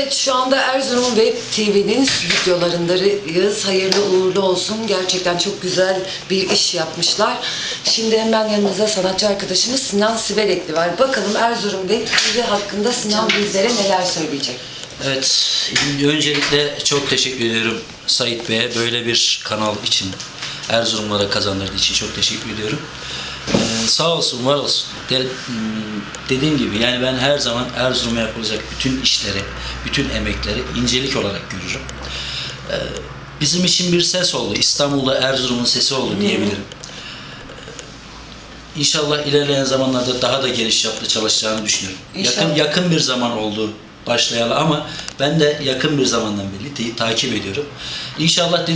Evet, şu anda Erzurum Web TV'nin stüdyolarındayız. Hayırlı uğurlu olsun. Gerçekten çok güzel bir iş yapmışlar. Şimdi hemen yanımızda sanatçı arkadaşımız Sinan Siverekli var. Bakalım Erzurum Web TV hakkında Sinan bizlere neler söyleyecek? Evet, öncelikle çok teşekkür ediyorum Sait Bey'e böyle bir kanal için, Erzurumlara kazandırdığı için çok teşekkür ediyorum. Sağ olsun, var olsun. Dediğim gibi yani ben her zaman Erzurum'a yapılacak bütün işleri, bütün emekleri incelik olarak görürüm. Bizim için bir ses oldu. İstanbul'da Erzurum'un sesi oldu diyebilirim. İnşallah ilerleyen zamanlarda daha da geniş çaplı çalışacağını düşünüyorum. Yakın bir zaman oldu başlayalı ama ben de yakın bir zamandan beri takip ediyorum. İnşallah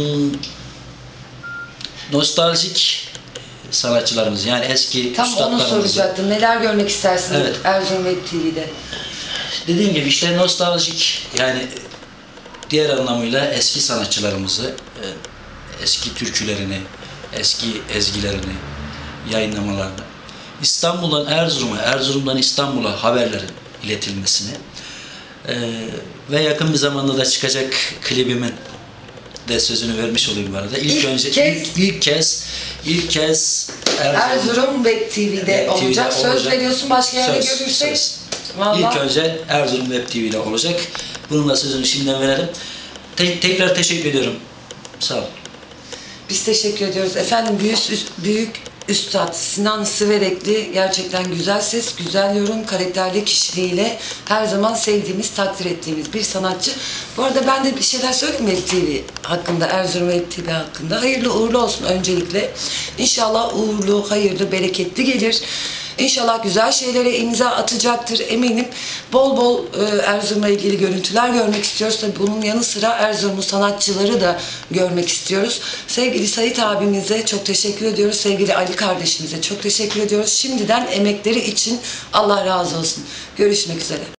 nostaljik sanatçılarımız yani eski tam onu soracaktım. Neler görmek istersiniz evet. Erzurum Web TV'de? Dediğim gibi işte nostaljik yani diğer anlamıyla eski sanatçılarımızı, eski türkülerini, eski ezgilerini yayınlamalarını, İstanbul'dan Erzurum'a, Erzurum'dan İstanbul'a haberlerin iletilmesini ve yakın bir zamanda da çıkacak klibimin de sözünü vermiş olayım bu arada. İlk kez Erzurum Web TV'de olacak. Söz veriyorsun, başka yerde görürsek. İlk önce Erzurum Web TV'de olacak. Bunun da sözünü şimdiden verelim. Tekrar teşekkür ediyorum. Sağ olun. Biz teşekkür ediyoruz. Efendim büyük üstad Sinan Siverekli gerçekten güzel ses, güzel yorum, karakterli kişiliğiyle her zaman sevdiğimiz, takdir ettiğimiz bir sanatçı. Bu arada ben de bir şeyler söyleyeyim Web TV hakkında, Erzurum Web TV hakkında. Hayırlı uğurlu olsun öncelikle. İnşallah uğurlu, hayırlı, bereketli gelir. İnşallah güzel şeylere imza atacaktır eminim. Bol bol Erzurum'la ilgili görüntüler görmek istiyoruz. Tabii bunun yanı sıra Erzurumlu sanatçıları da görmek istiyoruz. Sevgili Sait abimize çok teşekkür ediyoruz. Sevgili Ali kardeşimize çok teşekkür ediyoruz. Şimdiden emekleri için Allah razı olsun. Görüşmek üzere.